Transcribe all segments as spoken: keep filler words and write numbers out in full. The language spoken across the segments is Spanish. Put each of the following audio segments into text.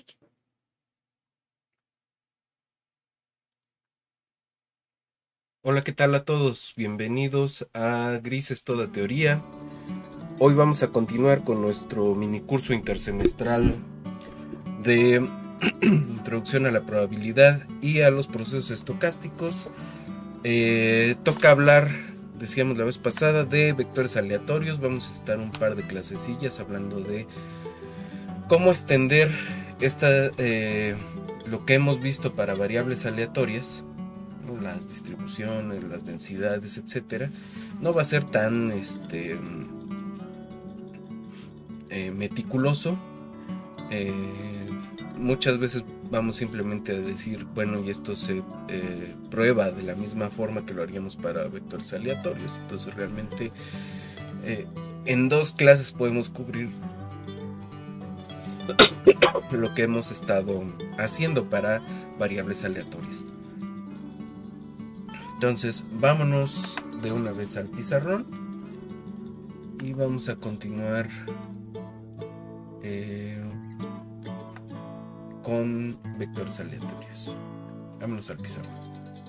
Hola, ¿qué tal a todos? Bienvenidos a Grises Toda Teoría. Hoy vamos a continuar con nuestro mini curso intersemestral de Introducción a la Probabilidad y a los Procesos Estocásticos. Eh, toca hablar, decíamos la vez pasada, de vectores aleatorios. Vamos a estar un par de clasecillas hablando de cómo extender esta, eh, lo que hemos visto para variables aleatorias, las distribuciones, las densidades, etcétera. No va a ser tan este eh, meticuloso. Eh, muchas veces vamos simplemente a decir, bueno, y esto se eh, prueba de la misma forma que lo haríamos para vectores aleatorios. Entonces realmente eh, en dos clases podemos cubrir lo que hemos estado haciendo para variables aleatorias. Entonces vámonos de una vez al pizarrón y vamos a continuar eh, con vectores aleatorios. Vámonos al pizarrón.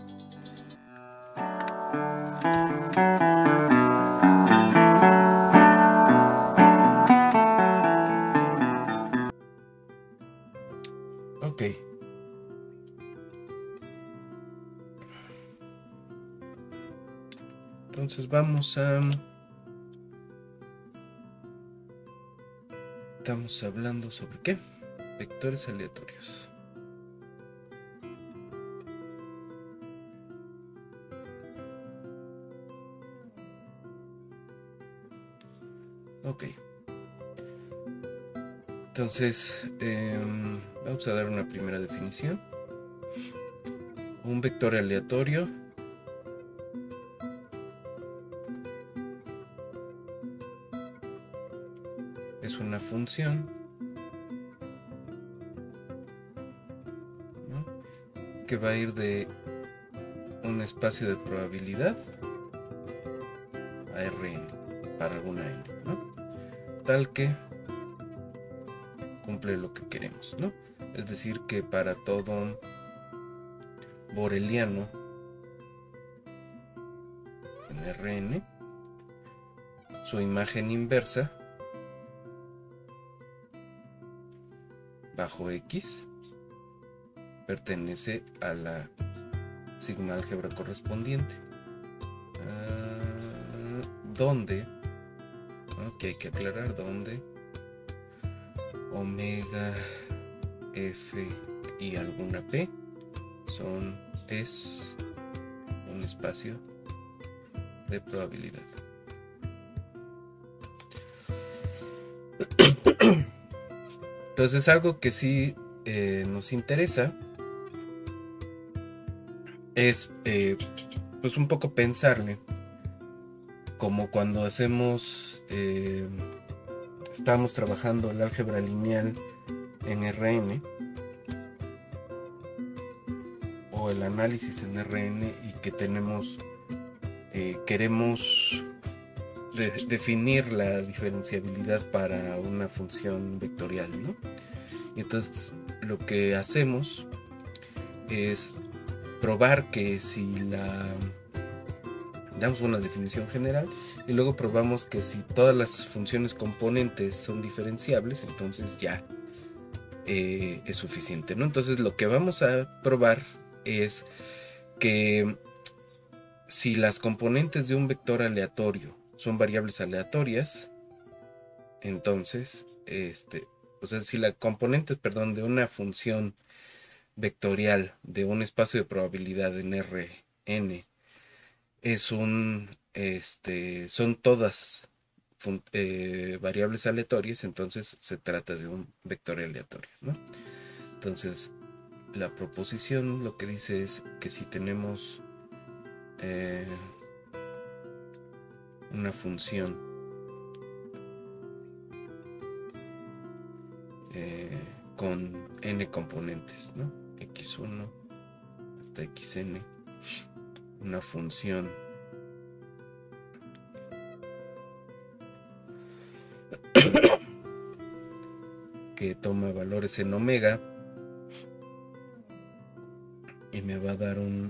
Ok. Entonces vamos a... Estamos hablando sobre ¿qué? Vectores aleatorios. Ok. Entonces, eh, vamos a dar una primera definición. Un vector aleatorio es una función, ¿no?, que va a ir de un espacio de probabilidad a Rn para alguna n, ¿no?, tal que cumple lo que queremos, ¿no? Es decir, que para todo boreliano en Rn, su imagen inversa bajo X pertenece a la sigma álgebra correspondiente, uh, donde, ¿no?, que hay que aclarar, donde omega f y alguna p son es un espacio de probabilidad. Entonces, algo que sí eh, nos interesa es eh, pues un poco pensarle como cuando hacemos eh, estamos trabajando el álgebra lineal en Rn o el análisis en Rn y que tenemos eh, queremos de, definir la diferenciabilidad para una función vectorial, ¿no? Y entonces lo que hacemos es probar que si la damos una definición general y luego probamos que si todas las funciones componentes son diferenciables, entonces ya eh, es suficiente, ¿no? Entonces lo que vamos a probar es que si las componentes de un vector aleatorio son variables aleatorias, entonces este, o sea, si la componente, perdón, de una función vectorial de un espacio de probabilidad en Rn es un este son todas eh, variables aleatorias, entonces se trata de un vector aleatorio, ¿no? Entonces la proposición lo que dice es que si tenemos eh, una función eh, con n componentes, ¿no?, equis uno hasta xn, una función que toma valores en omega y me va a dar un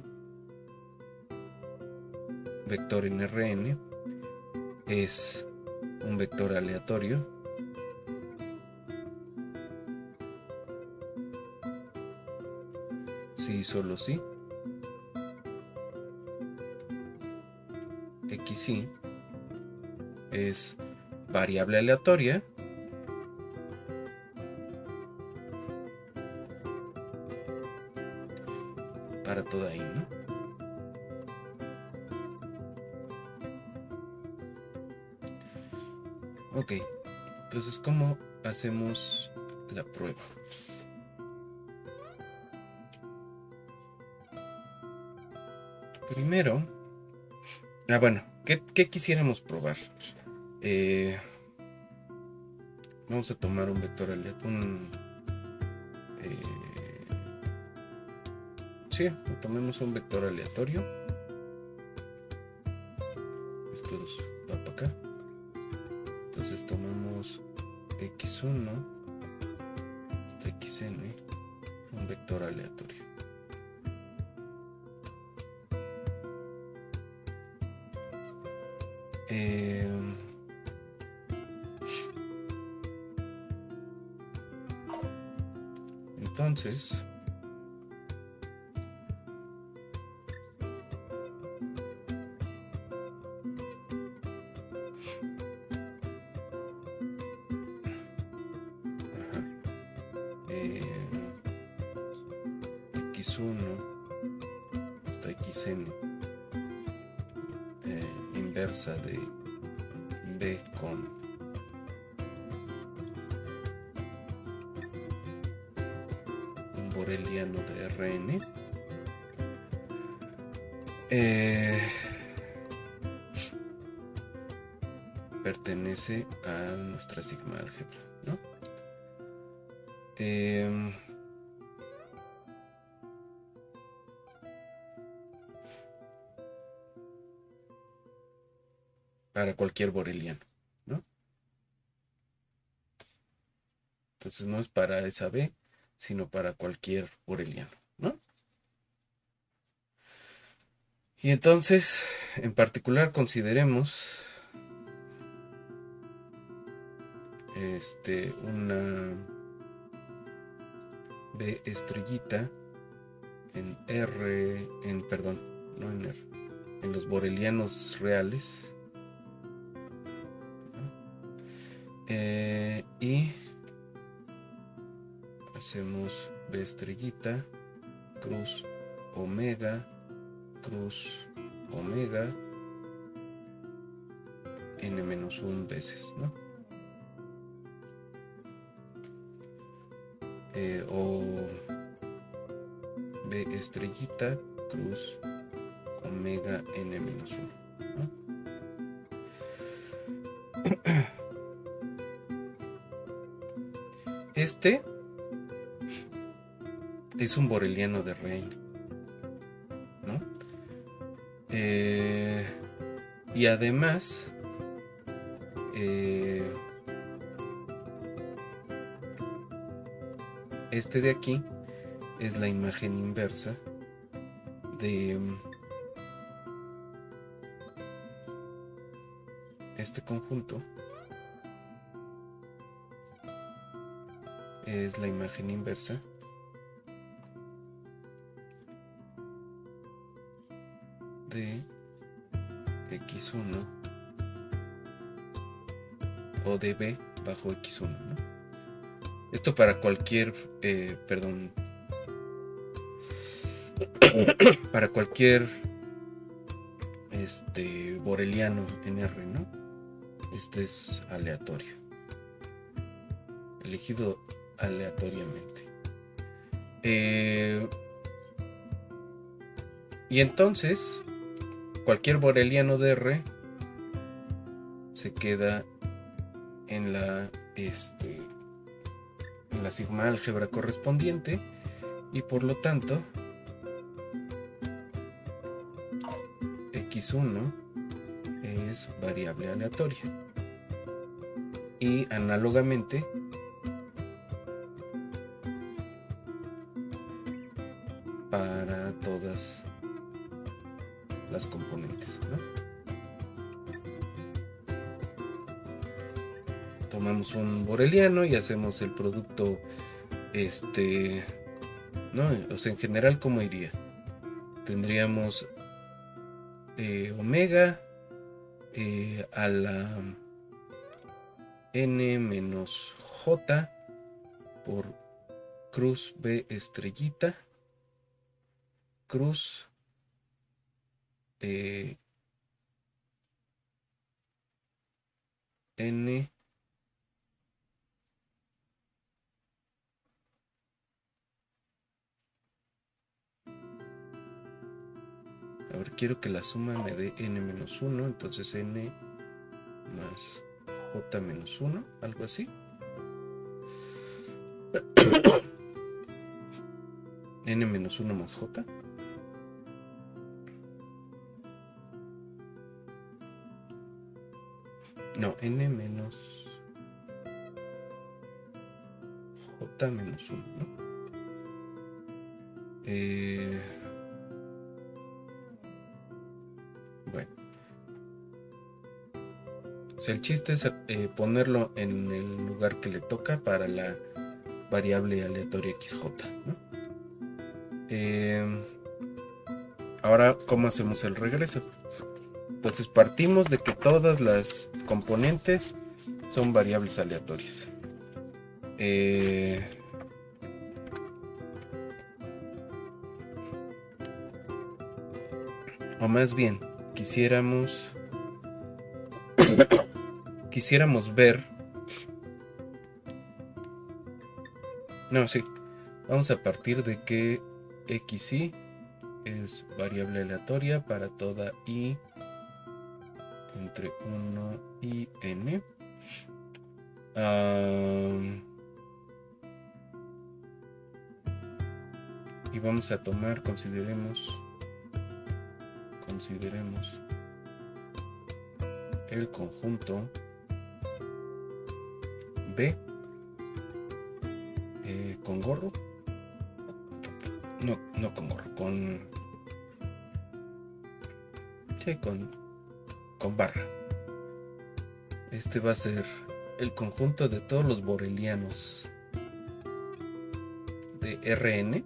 vector en R N. Es un vector aleatorio sí, solo sí. Xi es variable aleatoria para toda i, ¿no? Ok, entonces ¿cómo hacemos la prueba? Primero, ah bueno, ¿qué, qué quisiéramos probar? Eh, vamos a tomar un vector aleatorio, un, eh, sí, tomemos un vector aleatorio. Esto va para acá. Entonces tomamos equis uno hasta xn, un vector aleatorio. Eh, entonces equis uno hasta xn, eh, inversa de b con un boreliano de R N. Eh, pertenece a nuestra sigma álgebra, ¿no? Eh, para cualquier boreliano, ¿no? Entonces no es para esa B, sino para cualquier boreliano, ¿no? Y entonces, en particular, consideremos este, una B estrellita en R, en, perdón, no en R, en los borelianos reales. Eh, y hacemos B estrellita, cruz, omega, cruz, omega, n menos uno veces, ¿no? Eh, o B estrellita, cruz, omega, n menos uno, ¿no? Este es un boreliano de R N, ¿no? Eh, y además, eh, este de aquí es la imagen inversa de este conjunto. Es la imagen inversa de equis uno o de B bajo equis uno, ¿no? Esto para cualquier, eh, perdón, para cualquier este boreliano en R, ¿no? Este es aleatorio, elegido aleatoriamente. Eh, y entonces cualquier boreliano de R se queda en la este en la sigma álgebra correspondiente, y por lo tanto equis uno es variable aleatoria, y análogamente para todas las componentes, ¿no? Tomamos un boreliano y hacemos el producto, este, ¿no? O sea, en general, ¿cómo iría? Tendríamos eh, omega eh, a la n menos j por cruz b estrellita cruz eh, n a ver, quiero que la suma me dé n menos uno, entonces n más j menos uno, algo así. N menos uno más j. No, n menos j menos uno, ¿no? Eh, bueno. O sea, el chiste es eh, ponerlo en el lugar que le toca para la variable aleatoria xj, ¿no? Eh, ahora, ¿cómo hacemos el regreso? Entonces partimos de que todas las componentes son variables aleatorias. Eh, o más bien, quisiéramos quisiéramos ver. No, sí. Vamos a partir de que xi es variable aleatoria para toda i entre uno y n. Um, y vamos a tomar, consideremos, consideremos el conjunto B eh, con gorro. No, no con gorro, con... Sí, con, con barra. Este va a ser el conjunto de todos los borelianos de Rn.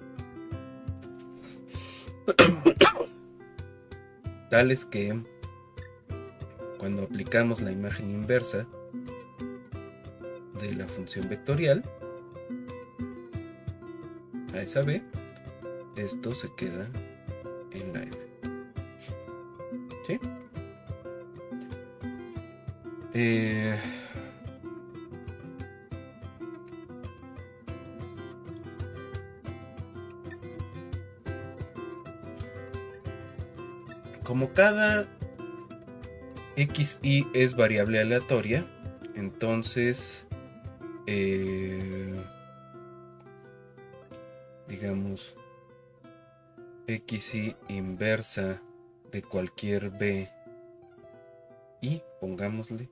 Tales que cuando aplicamos la imagen inversa de la función vectorial a esa b, esto se queda en la f. ¿Sí? Eh, como cada xi es variable aleatoria, entonces eh, digamos xi inversa de cualquier b y pongámosle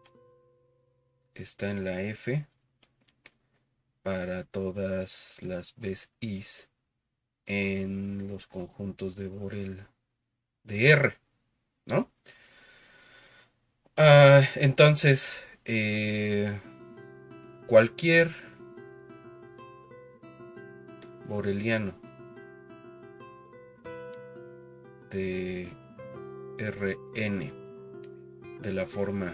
está en la f para todas las b's i's en los conjuntos de Borel de R, ¿no? Uh, entonces eh, cualquier boreliano de Rn de la forma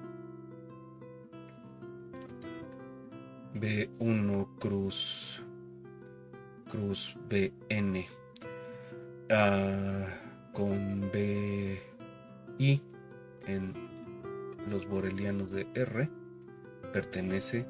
B uno cruz cruz Bn uh, con Bi en los borelianos de R pertenece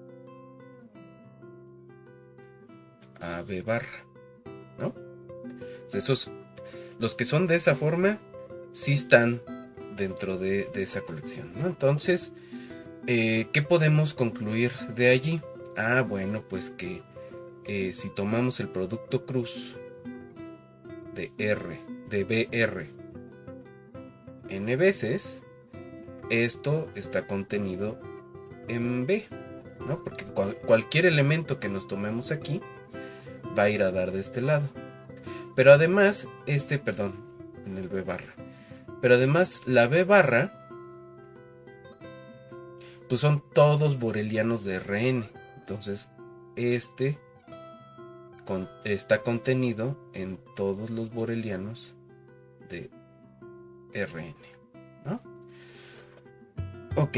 a B barra, ¿no? Esos, los que son de esa forma sí están dentro de, de esa colección, ¿no? Entonces, eh, ¿qué podemos concluir de allí? Ah, bueno, pues que eh, si tomamos el producto cruz de R, de B R, n veces, esto está contenido en B, ¿no? Porque cual, cualquier elemento que nos tomemos aquí va a ir a dar de este lado. Pero además, este, perdón, en el B barra. Pero además la B barra, pues son todos borelianos de R N. Entonces, este con, está contenido en todos los borelianos de R N, ¿no? Ok.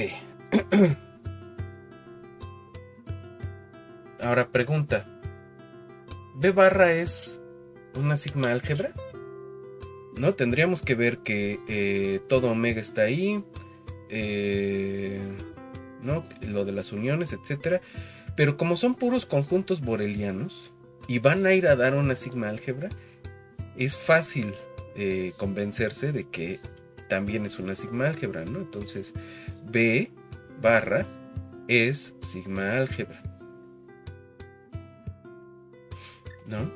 Ahora pregunta, ¿B barra es una sigma álgebra? ¿No? Tendríamos que ver que eh, todo omega está ahí, eh, ¿no? Lo de las uniones, etcétera. Pero como son puros conjuntos borelianos y van a ir a dar una sigma álgebra, es fácil eh, convencerse de que también es una sigma álgebra, ¿no? Entonces, B barra es sigma álgebra, ¿no?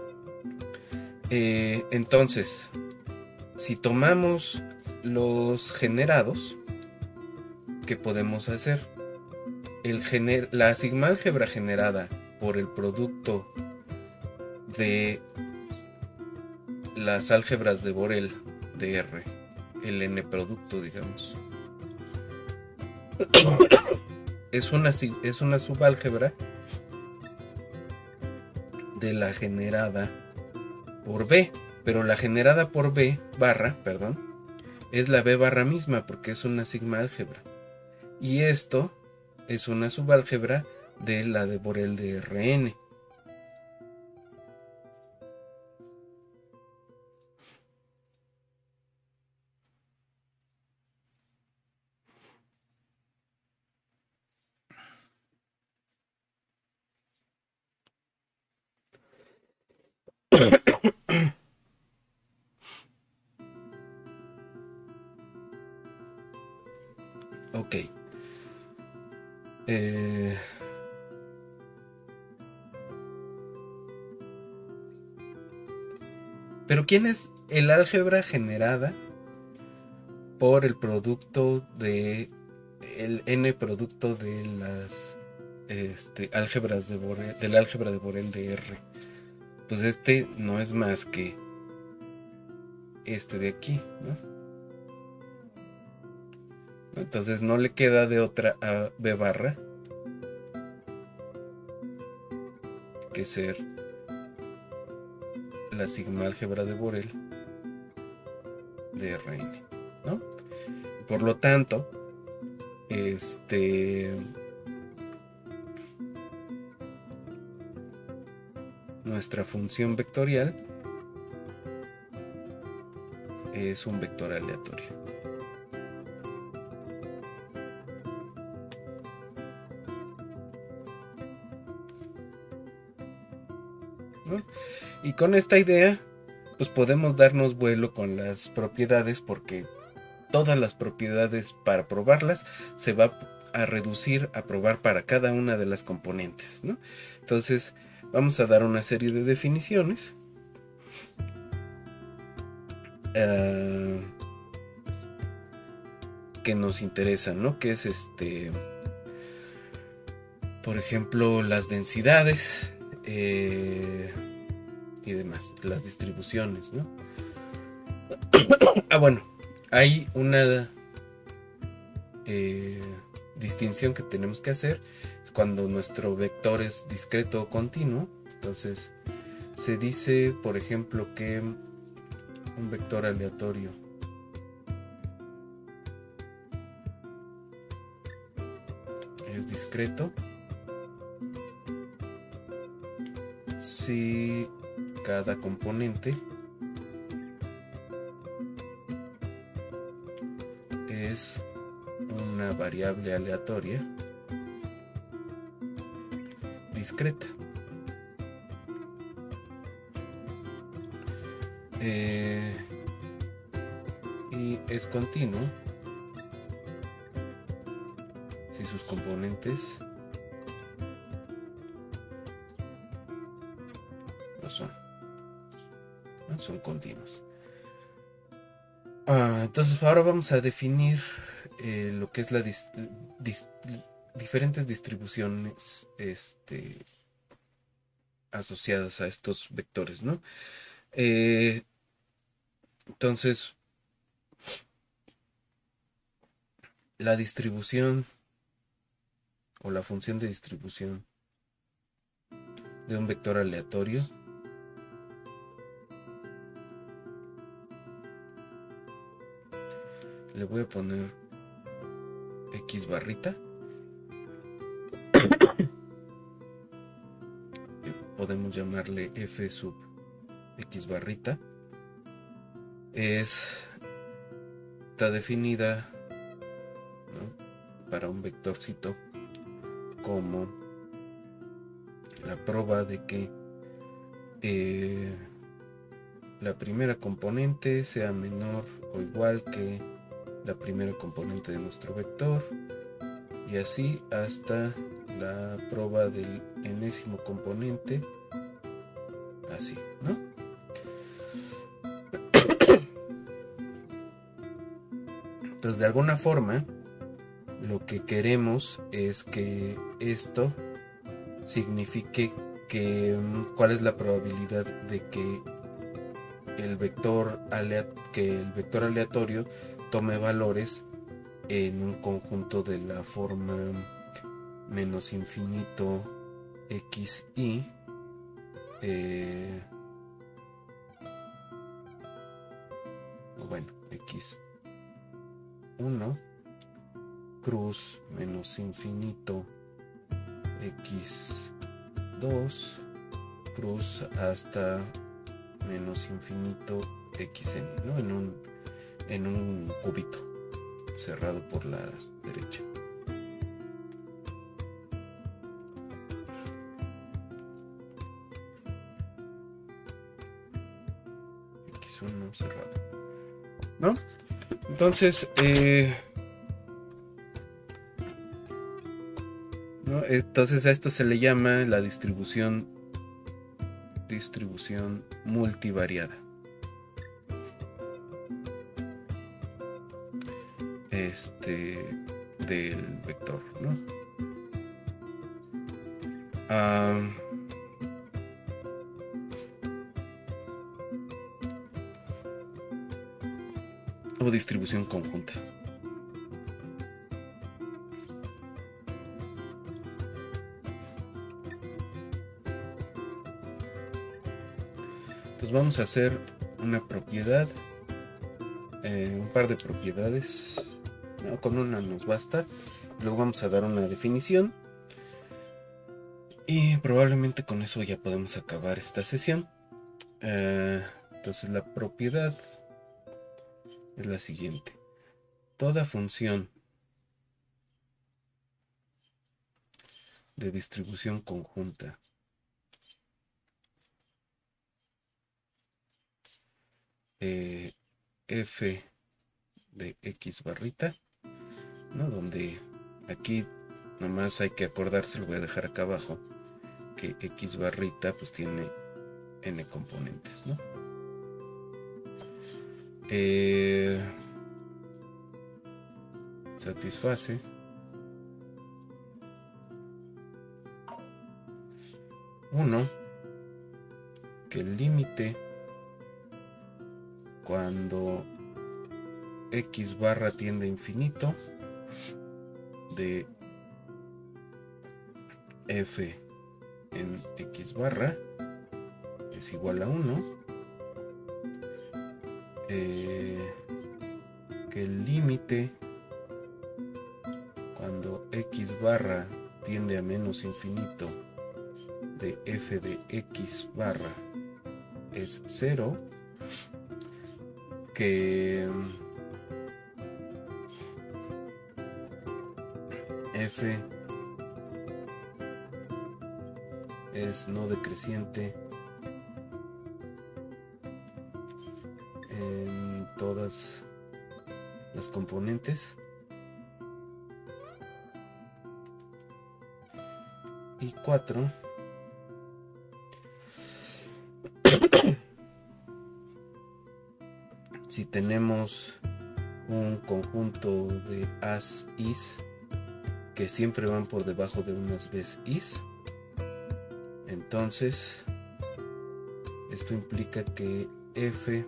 Eh, entonces, si tomamos los generados, ¿qué podemos hacer? El gener la sigma álgebra generada por el producto de las álgebras de Borel de R, el n producto, digamos, es una, es una subálgebra de la generada por B, pero la generada por B barra, perdón, es la B barra misma porque es una sigma álgebra. Y esto es una subálgebra de la de Borel de R N. Ok. Eh... Pero ¿quién es el álgebra generada por el producto de el n producto de las este, álgebras de Borel, del álgebra de Borel de R? Pues este no es más que este de aquí, ¿no? Entonces no le queda de otra a B barra que ser la sigma álgebra de Borel de R N, ¿no? Por lo tanto, este nuestra función vectorial es un vector aleatorio. ¿No? Y con esta idea, pues podemos darnos vuelo con las propiedades, porque todas las propiedades, para probarlas, se va a reducir a probar para cada una de las componentes, ¿no? Entonces, vamos a dar una serie de definiciones. Uh, que nos interesan, ¿no? Que es este, por ejemplo, las densidades eh, y demás, las distribuciones, ¿no? Ah, bueno, hay una eh, distinción que tenemos que hacer, es cuando nuestro vector es discreto o continuo. Entonces se dice, por ejemplo, que un vector aleatorio es discreto si cada componente es una variable aleatoria discreta. Eh, y es continuo si sus componentes no son, no son continuos. Ah, entonces ahora vamos a definir eh, lo que es la dis, dis, diferentes distribuciones este, asociadas a estos vectores, ¿no? Eh, entonces, la distribución o la función de distribución de un vector aleatorio le voy a poner X barrita. Podemos llamarle F sub X barrita. Es, está definida, ¿no?, para un vectorcito como la prueba de que eh, la primera componente sea menor o igual que la primera componente de nuestro vector, y así hasta la prueba del enésimo componente, así, ¿no? Entonces, de alguna forma, lo que queremos es que esto signifique que cuál es la probabilidad de que el vector alea- que el vector aleatorio tome valores en un conjunto de la forma menos infinito xi, eh, bueno, x uno cruz menos infinito x dos cruz hasta menos infinito xn, ¿no? En un, en un cubito cerrado por la derecha. X uno cerrado, ¿no? Entonces, eh, ¿no? Entonces a esto se le llama la distribución distribución multivariada. Este del vector, ¿no? Ah, o distribución conjunta. Entonces vamos a hacer una propiedad, eh, un par de propiedades. No, con una nos basta. Luego vamos a dar una definición y probablemente con eso ya podemos acabar esta sesión. Uh, entonces la propiedad es la siguiente: toda función de distribución conjunta eh, f de x barrita, ¿no? Donde aquí nomás hay que acordarse, lo voy a dejar acá abajo, que x barrita pues tiene n componentes, ¿no? Eh, satisface uno, que el límite cuando x barra tiende a infinito de f en x barra es igual a uno, eh, que el límite cuando x barra tiende a menos infinito de f de x barra es cero, que f es no decreciente en todas las componentes, y cuatro, si tenemos un conjunto de as is que siempre van por debajo de unas b's is, Entonces, esto implica que F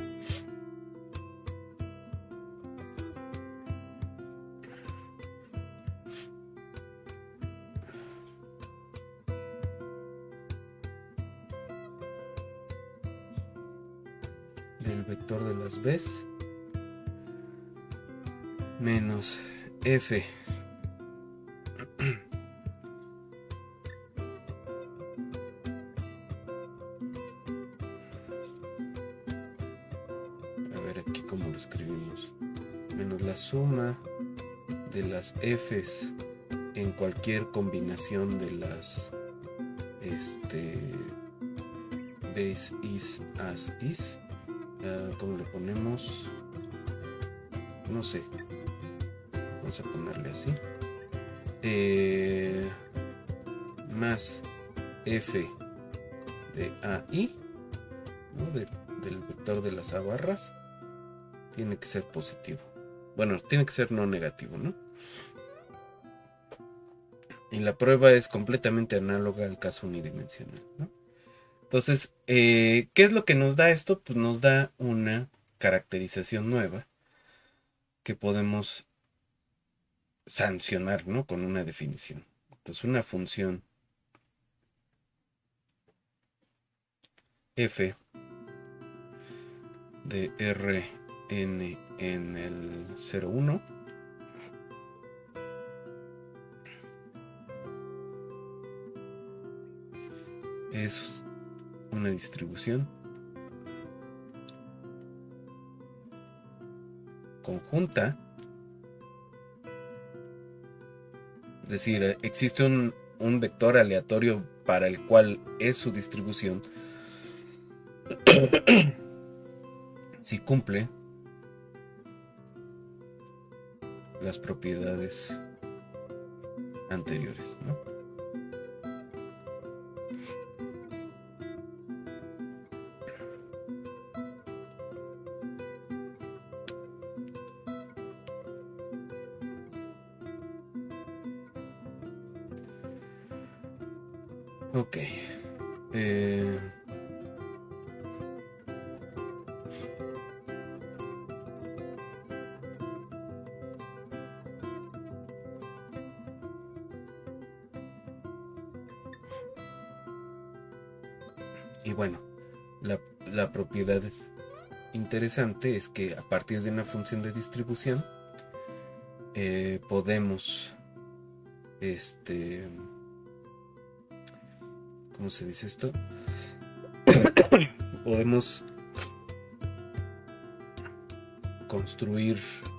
del vector de las B's menos F a ver aquí cómo lo escribimos, menos la suma de las F's en cualquier combinación de las este base is as is. Uh, ¿cómo le ponemos? No sé, vamos a ponerle así, eh, más F de A I, ¿no? de, del vector de las A barras, tiene que ser positivo. Bueno, tiene que ser no negativo, ¿no? Y la prueba es completamente análoga al caso unidimensional, ¿no? Entonces, eh, ¿qué es lo que nos da esto? Pues nos da una caracterización nueva que podemos sancionar, ¿no? Con una definición. Entonces, una función f de Rn en el cero uno es una distribución conjunta, es decir, existe un, un vector aleatorio para el cual es su distribución si cumple las propiedades anteriores, ¿no? Ok. Eh... Y bueno, la, la propiedad interesante es que a partir de una función de distribución eh, podemos, este, ¿cómo se dice esto? Podemos construir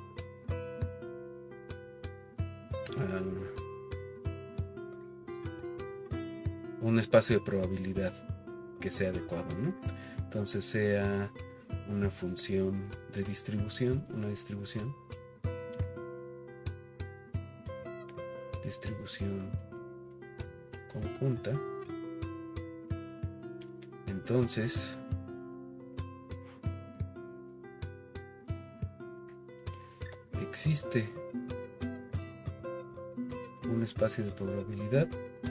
um, un espacio de probabilidad que sea adecuado, ¿no? Entonces sea una función de distribución, una distribución, distribución conjunta. Entonces existe un espacio de probabilidad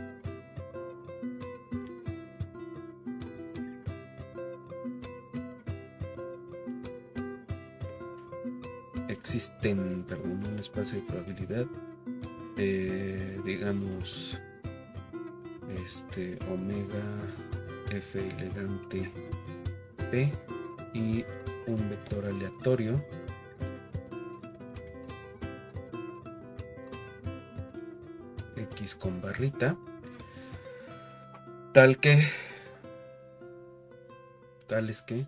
existen, perdón, un espacio de probabilidad, eh, digamos, este omega f elegante p y un vector aleatorio x con barrita, tal que tal es que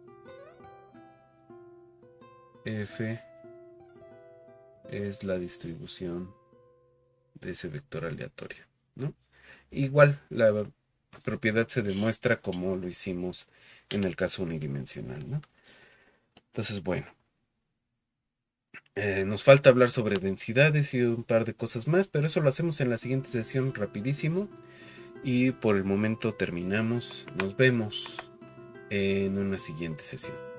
f es la distribución de ese vector aleatorio, ¿no? Igual la propiedad se demuestra como lo hicimos en el caso unidimensional, ¿no? Entonces, bueno, eh, nos falta hablar sobre densidades y un par de cosas más, pero eso lo hacemos en la siguiente sesión rapidísimo. Y por el momento terminamos. Nos vemos en una siguiente sesión.